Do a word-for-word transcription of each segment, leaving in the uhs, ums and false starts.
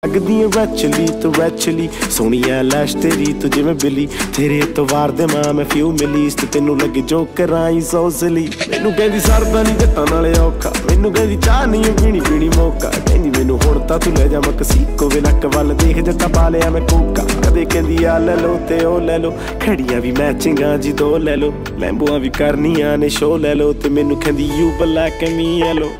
लगदी है वैचुअली तू वैचुअली सोहनी ऐ लैश तेरी तू जिवें बिली तेरे तो वार दे मां मैं फ्यू मिली ते तेनू लगे जो कराई सौसली मैनू कहंदी सरदा नहीं जट्टां नाले औखा मैनू कहंदी चाह नहीं पीनी पीनी मौका कहंदी मैनू हुण तां तू ले जा मैं कसीको वे नक वल देख जट्टा पा लिया मैं कोका कदे कहंदी आ ले लो ते ओ ले लो खड़ियां भी मैचिंगां जी दो ले लो लैंबुआं भी करनियां ने शो ले लो ते मैनू कहंदी you black and me yellow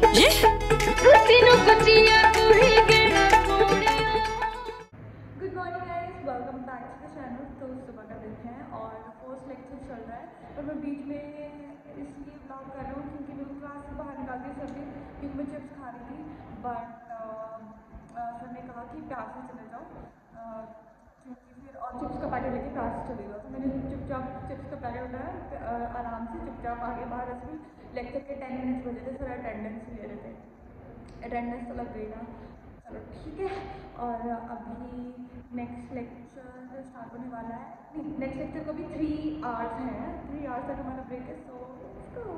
और मैं बीच में इसलिए ब्लॉग कर रहा हूँ क्योंकि मैं क्लास से बाहर निकाल दी सर ने क्योंकि मैं चिप्स खा रही थी बट सर ने कहा कि प्यार से चले जाओ क्योंकि फिर और चिप्स का पैकेट लेके प्यार से चले जाओ तो मैंने चुपचाप चिप्स का पैकेट उठाया आराम से चुपचाप आगे बाहर ऐसे लेक्चर के टेन मिनट्स बजे थे सर अटेंडेंस ले रहे थे अटेंडेंस तो लग गई ना चलो ठीक है। और अभी नेक्स्ट लेक्चर स्टार्ट होने वाला है नहीं नेक्स्ट लेक्चर को भी थ्री आवर्स हैं थ्री आवर्स तक हमारा ब्रेक है सो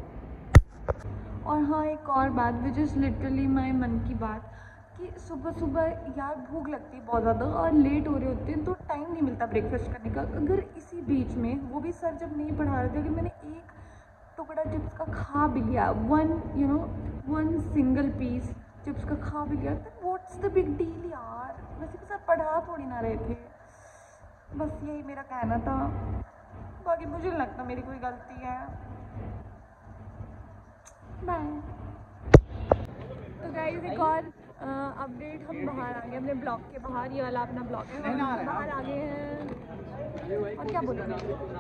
और हाँ एक और बात विच इज़ लिटरली माई मन की बात कि सुबह सुबह यार भूख लगती है बहुत ज़्यादा और लेट हो रहे होते हैं तो टाइम नहीं मिलता ब्रेकफास्ट करने का। अगर इसी बीच में वो भी सर जब नहीं पढ़ा रहे थे अगर मैंने एक टुकड़ा चिप्स का खा भी लिया one you know one single piece chips का खा भी लिया तो व्हाट्स द बिग डील यार वैसे भी सर पढ़ा थोड़ी ना रहे थे बस यही मेरा कहना था बाकी मुझे नहीं लगता मेरी कोई गलती है। बाय। तो गाइस एक और अपडेट हम बाहर आ गए अपने ब्लॉक के बाहर ये वाला अपना ब्लॉक है हम बाहर आ गए हैं और क्या बोलूँगा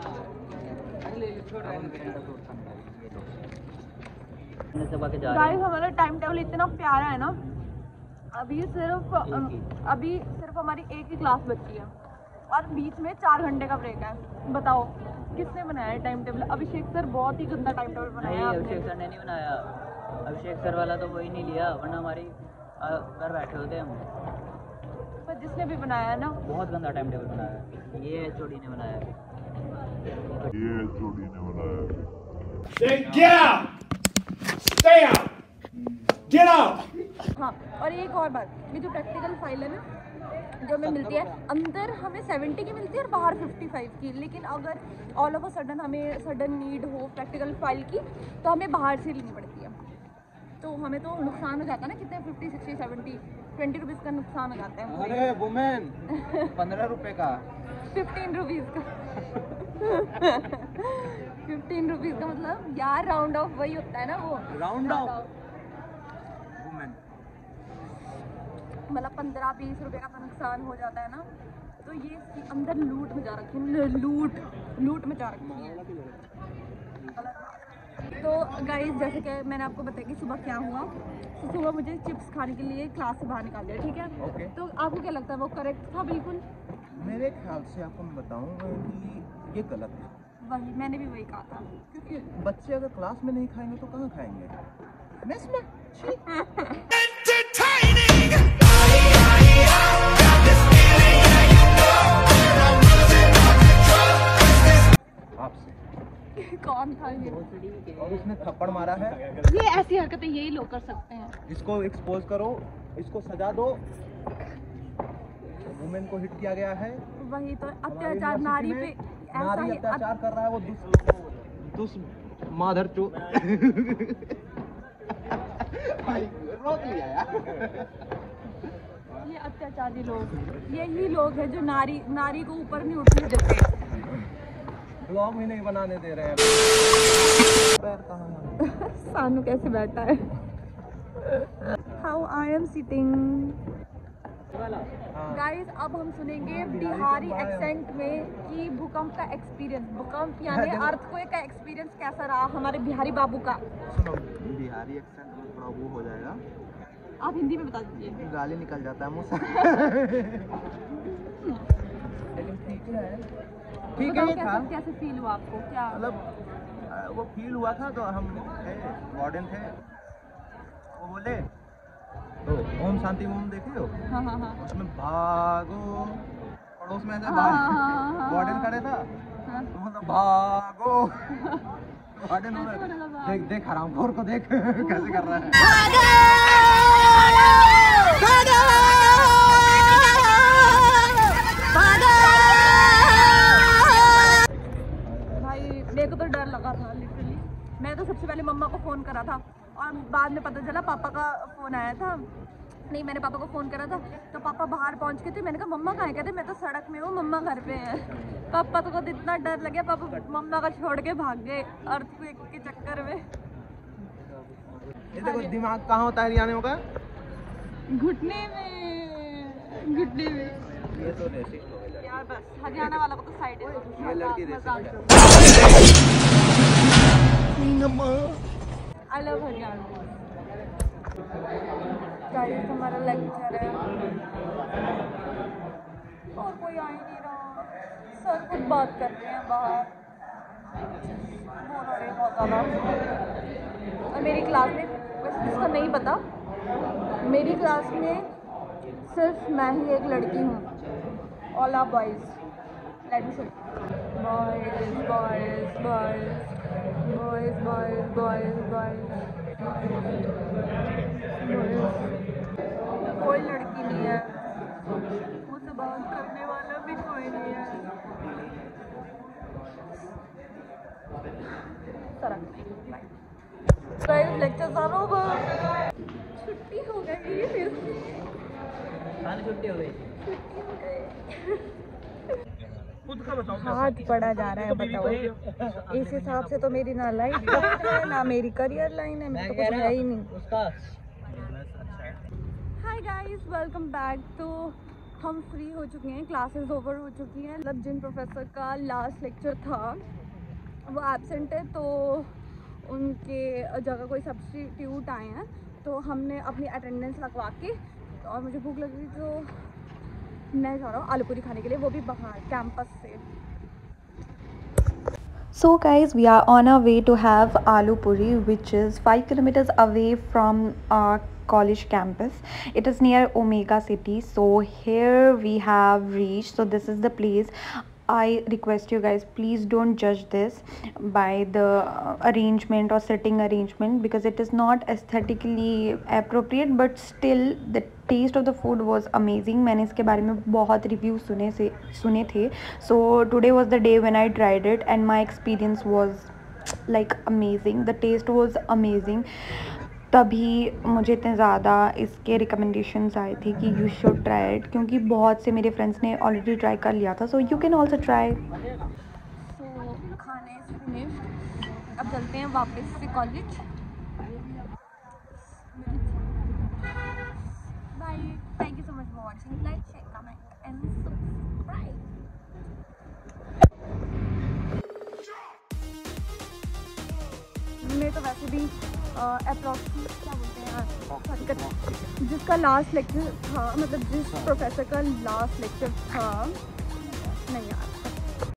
गाइस हमारा टाइम टेबल इतना प्यारा है ना अभी सिर्फ अभी सिर्फ हमारी एक ही क्लास बची है और बीच में चार घंटे का ब्रेक है। बताओ किसने बनाया है टाइम टेबल? अभिषेक सर बहुत ही गंदा टाइम टेबल बनाया है। अभिषेक सर ने नहीं बनाया अभिषेक सर वाला तो कोई नहीं लिया वरना हमारी घर बैठे होते हम पर जिसने भी बनाया है ना बहुत गंदा टाइम टेबल बनाया ये एचओडी ने बनाया ये एचओडी ने बनाया Say get out! Stay out! Get out! हाँ और एक और बात ये जो प्रैक्टिकल फाइल है ना जो हमें मिलती है अंदर हमें सेवेंटी की मिलती है और बाहर फिफ्टी फाइव की लेकिन अगर ऑल ऑफ अ सडन हमें सडन नीड हो प्रैक्टिकल फाइल की तो हमें बाहर से लेनी पड़ती है तो हमें तो नुकसान हो जाता है ना कितने fifty sixty seventy twenty rupees का नुकसान हो जाता है। अरे वुमेन पंद्रह रुपये का फिफ्टीन रुपीज़ का फिफ्टीन रुपीज़ का मतलब यार राउंड ऑफ वही होता है ना वो राउंड ऑफ वुमेन मतलब पंद्रह बीस रुपए का नुकसान हो जाता है ना तो ये अंदर लूट मचा रखी है लूट लूट मचा रखी है। तो गाइस जैसे कि मैंने आपको बताया कि सुबह क्या हुआ तो सुबह मुझे चिप्स खाने के लिए क्लास से बाहर निकाल दिया ठीक है okay. तो आपको क्या लगता है वो करेक्ट था? बिल्कुल मेरे ख्याल से आपको मैं बताऊंगा कि ये गलत है वही मैंने भी वही कहा था क्योंकि बच्चे अगर क्लास में नहीं खाएंगे तो कहाँ खाएंगे मेस में आपसे कौन था ये और उसने थप्पड़ मारा है ये ऐसी हरकतें यही लोग कर सकते हैं। इसको एक्सपोज करो इसको सजा दो वुमेन को हिट किया गया है वही तो अत्याचार नारी पे नारी अत्याचार कर रहा है वो दुस दुस माधर चो रोक लिया यार ये अत्याचारी लोग यही लोग हैं जो नारी नारी को ऊपर नहीं उठने देते ब्लॉग भी नहीं बनाने दे रहे हैं। पैर कहाँ है? सानू कैसे बैठा है? How I am sitting guys अब हम सुनेंगे बिहारी एक्सेंट में कि भूकंप का एक्सपीरियंस भूकंप यानी अर्थक्वेक का एक्सपीरियंस कैसा रहा हमारे बिहारी बाबू का। सुनो बिहारी एक्सेंट में थोड़ा वो हो जाएगा आप हिंदी में बता दीजिए गाली निकल जाता है मुँह से लेकिन ठीक है ठीक है था कैसे फील हुआ आपको क्या मतलब वो फील हुआ था तो हम थे वार्डन थे वो बोले तो ओम शांति ओम देखे हो हाँ हाँ हाँ उसमें भागो पड़ोस में ऐसे वार्डन खड़े था तो मतलब भागो वार्डन देख देख हरामखोर को देख कैसे कर रहा है तो सबसे पहले मम्मा को फ़ोन करा था और बाद में पता चला पापा का फ़ोन आया था। नहीं, मैंने पापा को फ़ोन करा था तो पापा बाहर पहुंच गए थे। मैंने कहा मम्मा कहाँ है? कहते मैं तो सड़क में हूँ, मम्मा घर पे हैं। पापा तो खुद इतना डर लग गया, पापा मम्मा का छोड़ के भाग गए अर्थक्वेक के चक्कर में। ये देखो दिमाग कहाँ होता है हरियाणा का? घुटने में, घुटने में। ये तो रेसिस्ट हो गया यार बस हरियाणा वाला को तो साइड है। ये लड़की racist I love Haryana. Guys हमारा लेक्चर है और कोई आ ही नहीं रहा। सर कुछ बात कर रहे हैं बाहर, बोल रहे हैं बहुत ज़्यादा। और मेरी क्लास में, वैसे जिसको नहीं पता, मेरी क्लास में सिर्फ मैं ही एक लड़की हूँ। All are boys. Let me show you. Boys boys boys boys boys boys boys कोई लड़की नहीं है, मुझसे बात करने वाला भी कोई नहीं है। गाइस लेक्चर चालू हो गया, छुट्टी हो गई फिर छुट्टी हो गई। हाथ पड़ा जा रहा है, बताओ। इस हिसाब से तो मेरी ना लाइफ है ना मेरी करियर लाइन है, मेरा तो कुछ है ही नहीं। Hi guys, welcome back. तो हम फ्री हो चुके हैं, क्लासेस ओवर हो चुकी हैं। मतलब जिन प्रोफेसर का लास्ट लेक्चर था वो एब्सेंट है, तो उनके जगह कोई सब्स्टिट्यूट आए हैं, तो हमने अपनी अटेंडेंस लगवा के, और मुझे भूख लग रही तो मैं जा रहा हूँ आलू पूरी खाने के लिए, वो भी बाहर कैंपस से। So guys, we are on our way to have aloo puri, which is five kilometers away from our college campus. It is near Omega City. So here we have reached. So this is the place. I request you guys, please don't judge this by the arrangement or sitting arrangement, because it is not aesthetically appropriate, but still the taste of the food was amazing. मैंने इसके बारे में बहुत review सुने से सुने थे. So today was the day when I tried it and my experience was like amazing. The taste was amazing. तभी मुझे इतने ज़्यादा इसके रिकमेंडेशंस आए थे कि यू शुड ट्राई इट, क्योंकि बहुत से मेरे फ्रेंड्स ने ऑलरेडी ट्राई कर लिया था. So you can also try. So खाने फिनिश, अब चलते हैं वापस से college. Bye, thank you so much for watching. Like, share, comment and subscribe. मैं तो वैसे भी अप्रॉक्सीमेट क्या बोलते हैं यार, जिसका लास्ट लेक्चर था, मतलब जिस प्रोफेसर का लास्ट लेक्चर था, नहीं यार